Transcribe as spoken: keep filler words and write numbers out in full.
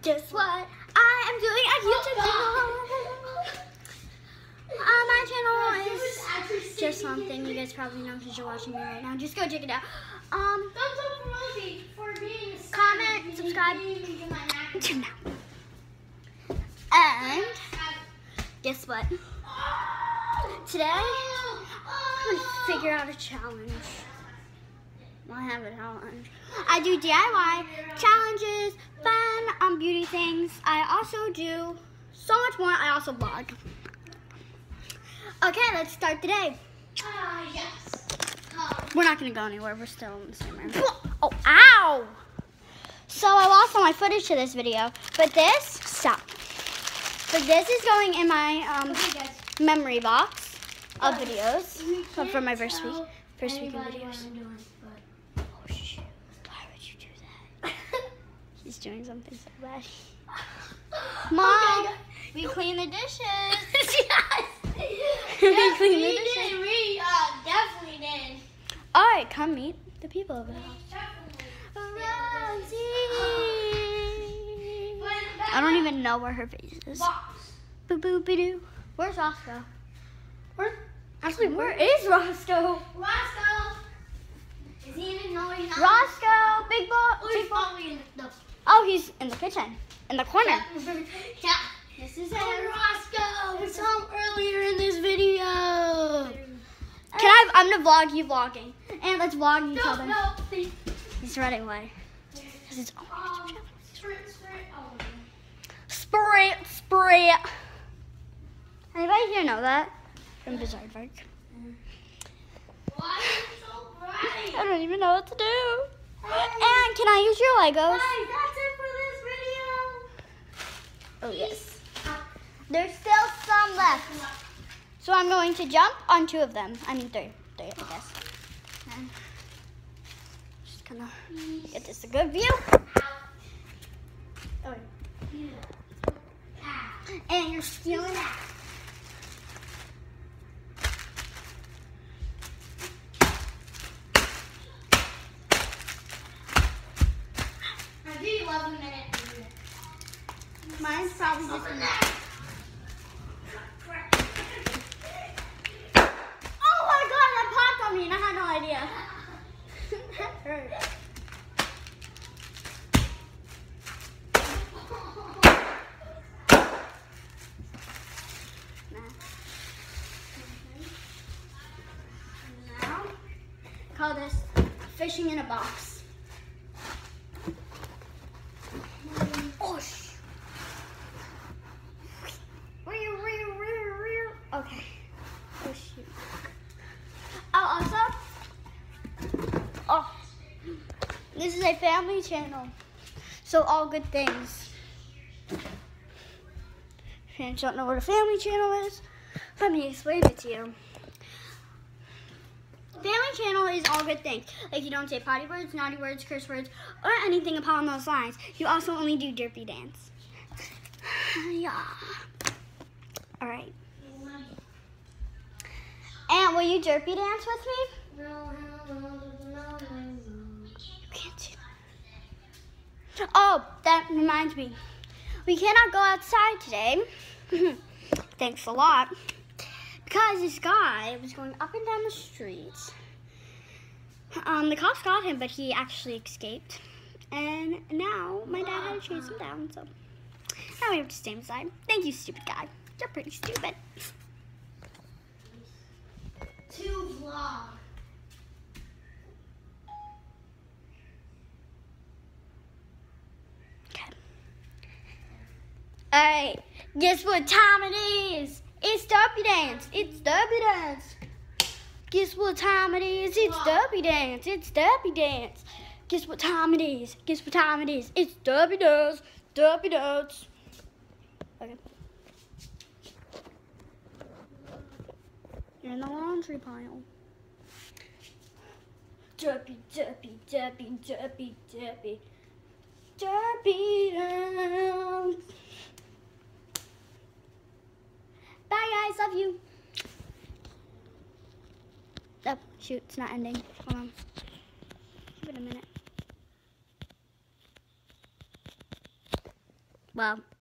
Guess what? I am doing a YouTube channel. Uh, my channel is just something you guys probably know because you're watching me right now. Just go check it out. Um, comment, subscribe, and guess what? Today, I'm gonna figure out a challenge. I have a challenge. I do D I Y challenges, fun, um, beauty things. I also do so much more. I also vlog. Okay, let's start today. Uh, yes. We're not gonna go anywhere. We're still in the same room. Oh, ow! So I lost all my footage to this video, but this stop. But this is going in my um Okay, memory box of Guys, videos we so for can't my first week, tell first week of anybody what videos. I'm doing, but- Oh shoot! Why would you do that? He's doing something so bad. Mom, Okay, we clean the dishes. yes. We Yes, clean we the dishes. did. We uh, definitely did. All right, come meet the people of the house. Definitely. I don't even know where her face is. Box. Boo boo boo doo. Where's Roscoe? Where? Actually, where is Roscoe? Roscoe. Is he even know he's not? Roscoe, big boy. Oh, he's Big boy. probably in the. Oh, he's in the kitchen, in the corner. Yeah. This is Hey, Roscoe. We saw him earlier in this video. Can I? I'm gonna vlog you vlogging, and let's vlog each No, other. no, please. He's running away. This is oh, Um, sprint, sprint. Oh. Sprint, sprint. Anybody here know that from Bizarre Why is it so bright? I don't even know what to do. And can I use your Legos? Guys, that's it for this video. Oh yes. There's still some left. So I'm going to jump on two of them. I mean three. Three, I guess. And just gonna get this a good view. Oh. And you're stealing that. I do love a minute. Mine's probably just a minute. Oh my god, that popped on me and I had no idea. That hurt. Now, call this fishing in a box. Oh, sh- Okay. Oh shoot. Oh, also, oh, this is a family channel, so all good things. If you don't know what a family channel is, let me explain it to you. Family channel is all good things. Like you don't say potty words, naughty words, curse words, or anything upon those lines. You also only do derpy dance. Yeah. All right. And will you derpy dance with me? No, no, no, no, no. You can't do that. Oh, that reminds me. We cannot go outside today. Thanks a lot. Because this guy was going up and down the street. Um, the cops got him, but he actually escaped. And now my dad had to chase him down, so now we have to stay inside. Thank you, stupid guy. You're pretty stupid. To vlog. Okay. Alright, guess what time it is? It's derpy dance. It's derpy dance. Guess what time it is? It's derpy dance. It's derpy dance. Guess what time it is? Guess what time it is? It's derpy dance. Derpy dance. Okay. You're in the laundry pile. Derpy, derpy, derpy, derpy, derpy. Derpy dance. Bye guys, love you. Oh, shoot, it's not ending. Hold on. Give it a minute. Well.